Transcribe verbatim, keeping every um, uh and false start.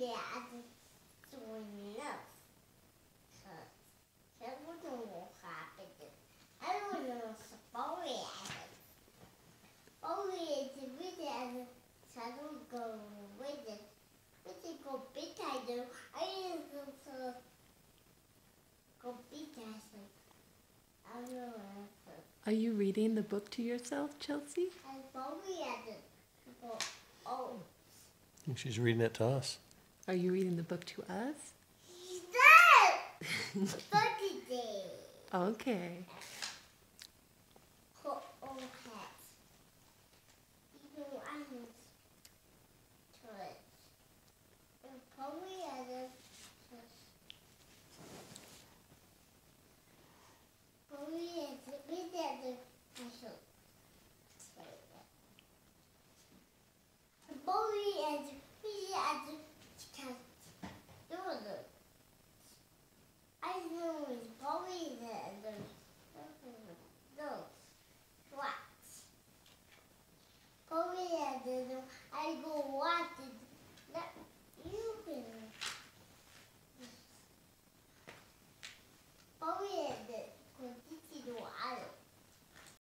det att solen så så borde hon skapa det. Hallå nu så bara är. Oh yeah, the video så då går with it. Det går bita då. I så går bita så. Hallå. Are you reading the book to yourself, Chelsea? I probably at it. Oh. I think she's reading it to us. Are you reading the book to us? Stop! Look at it. Okay.